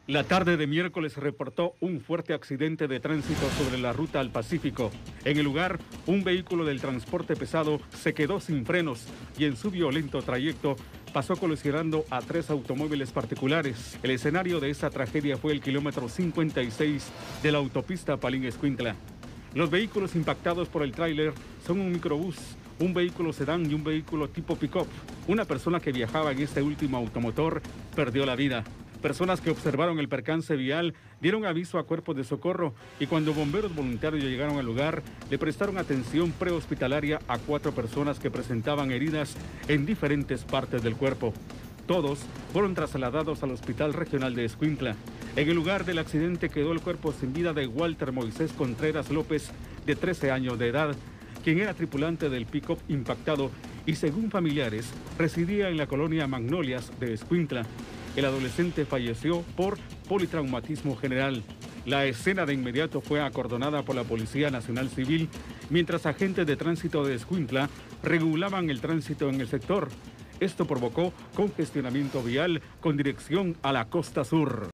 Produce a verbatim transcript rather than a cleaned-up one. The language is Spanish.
La tarde de miércoles reportó un fuerte accidente de tránsito sobre la ruta al Pacífico. En el lugar, un vehículo del transporte pesado se quedó sin frenos y en su violento trayecto pasó colisionando a tres automóviles particulares. El escenario de esa tragedia fue el kilómetro cincuenta y seis de la autopista Palín-Escuintla. Los vehículos impactados por el tráiler son un microbús, un vehículo sedán y un vehículo tipo pick-up. Una persona que viajaba en este último automotor perdió la vida. Personas que observaron el percance vial dieron aviso a cuerpos de socorro y cuando bomberos voluntarios llegaron al lugar, le prestaron atención prehospitalaria a cuatro personas que presentaban heridas en diferentes partes del cuerpo. Todos fueron trasladados al Hospital Regional de Escuintla. En el lugar del accidente quedó el cuerpo sin vida de Walter Moisés Contreras López, de trece años de edad, quien era tripulante del pick-up impactado y, según familiares, residía en la colonia Magnolias de Escuintla. El adolescente falleció por politraumatismo general. La escena de inmediato fue acordonada por la Policía Nacional Civil, mientras agentes de tránsito de Escuintla regulaban el tránsito en el sector. Esto provocó congestionamiento vial con dirección a la costa sur.